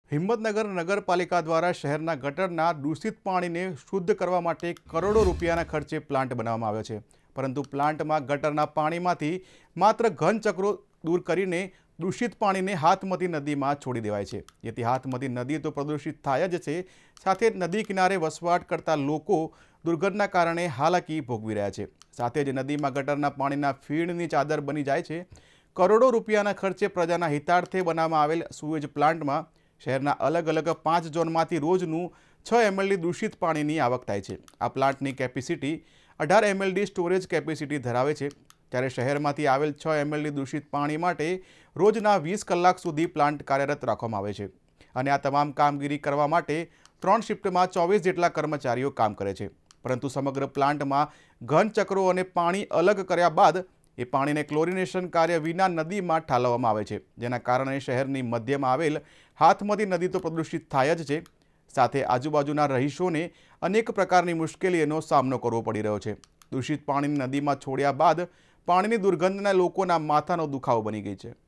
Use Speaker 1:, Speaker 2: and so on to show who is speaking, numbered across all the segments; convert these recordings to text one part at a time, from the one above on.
Speaker 1: હિંમતનગર નગરપાલિકા દ્વારા શહેરના ગટરના દૂષિત પાણીને શુદ્ધ કરવા માટે કરોડો રૂપિયાના ખર્ચે પ્લાન્ટ બનાવવામાં આવ્યો છે, પરંતુ પ્લાન્ટમાં ગટરના પાણીમાંથી માત્ર ઘન ચક્રો દૂર કરીને દૂષિત પાણીને હાથમતી નદીમાં છોડી દેવાય છે, જેથી હાથમતી નદી તો પ્રદૂષિત થાય જ છે, સાથે નદી કિનારે વસવાટ કરતા લોકો દુર્ગંધના કારણે હાલાકી ભોગવી રહ્યા છે. સાથે જ નદીમાં ગટરના પાણીના ફીણની ચાદર બની જાય છે. કરોડો રૂપિયાના ખર્ચે પ્રજાના હિતાર્થે બનાવવામાં આવેલ સુએજ પ્લાન્ટમાં શહેરના અલગ અલગ 5 ઝોનમાંથી રોજનું 6 mld દૂષિત પાણીની આવક થાય છે. આ પ્લાન્ટની કેપેસિટી 18 mld સ્ટોરેજ કેપેસિટી ધરાવે છે, ત્યારે શહેરમાંથી આવેલ 6 mld દૂષિત પાણી માટે રોજના 20 કલાક સુધી પ્લાન્ટ કાર્યરત રાખવામાં આવે છે, અને આ તમામ કામગીરી કરવા માટે 3 શિફ્ટમાં 24 જેટલા કર્મચારીઓ કામ કરે છે. પરંતુ સમગ્ર પ્લાન્ટમાં ઘન ચક્રો અને પાણી અલગ કર્યા બાદ એ પાણીને ક્લોરિનેશન કાર્ય વિના નદીમાં ઠાલવવામાં આવે છે, જેના કારણે શહેરની મધ્યમાં આવેલ હાથમતી નદી તો પ્રદૂષિત થાય જ છે, સાથે આજુબાજુના રહીશોને અનેક પ્રકારની મુશ્કેલીઓનો સામનો કરવો પડી રહ્યો છે. દૂષિત પાણીની નદીમાં છોડ્યા બાદ પાણીની દુર્ગંધના લોકોના માથાનો દુખાવો બની ગઈ છે.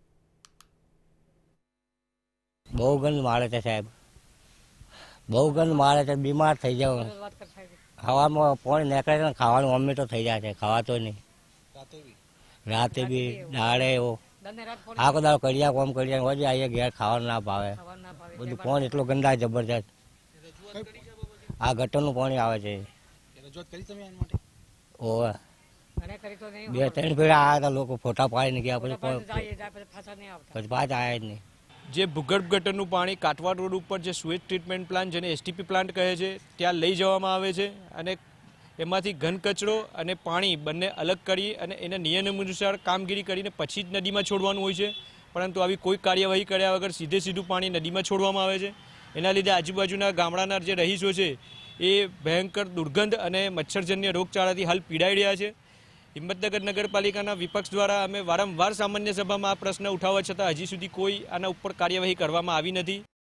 Speaker 2: બહુ ગંધ મારે છે સાહેબ, બહુ ગંધ મારે છે. બીમાર થઈ જાવ. હવામાં પાણી નીકળે છે, ખાવાનું વોમિટો થઈ જાય છે, ખાવાતો નહીં. રાતે બી દાડે એવો આખો દાડો કડિયા કોમ કડિયા હોજે આવીએ ઘેર ખાવાનું ના ભાવે. બધું પાણી એટલું ગંદા જબરજસ્ત. આ ગટરનું પાણી આવે છે. ઓવે 2-3 ફેરા આવ્યા હતા લોકો, ફોટા પાડીને ગયા, પછી પાછા આવ્યા જ નહીં.
Speaker 3: જે ભૂગર્ભ ગટરનું પાણી કાટવાડ રોડ ઉપર જે સુએજ ટ્રીટમેન્ટ પ્લાન્ટ, જેને એસટીપી પ્લાન્ટ કહે છે, ત્યાં લઈ જવામાં આવે છે, અને એમાંથી ઘન કચરો અને પાણી બંને અલગ કરી અને એના નિયમ અનુસાર કામગીરી કરીને પછી જ નદીમાં છોડવાનું હોય છે. પરંતુ આવી કોઈ કાર્યવાહી કર્યા વગર સીધું પાણી નદીમાં છોડવામાં આવે છે. એના લીધે આજુબાજુના ગામડાના જે રહીશો છે એ ભયંકર દુર્ગંધ અને મચ્છરજન્ય રોગચાળાથી હાલ પીડાઈ રહ્યા છે. હિંમતનગર નગરપાલિકાના વિપક્ષ દ્વારા અમે વારંવાર સામાન્ય સભામાં આ પ્રશ્ન ઉઠાવવા છતાં હજી સુધી કોઈ આના ઉપર કાર્યવાહી કરવામાં આવી નથી.